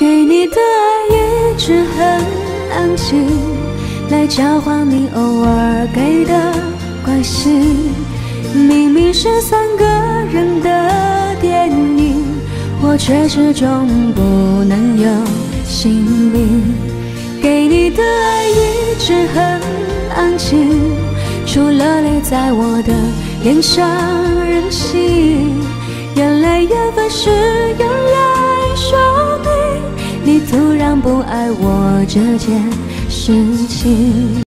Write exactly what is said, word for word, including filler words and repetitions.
给你的爱一直很安静，来交换你偶尔给的关心。明明是三个人的电影，我却始终不能有姓名。给你的爱一直很安静，除了泪在我的脸上任性。原来缘分是用来说明你突然不爱我这件事情。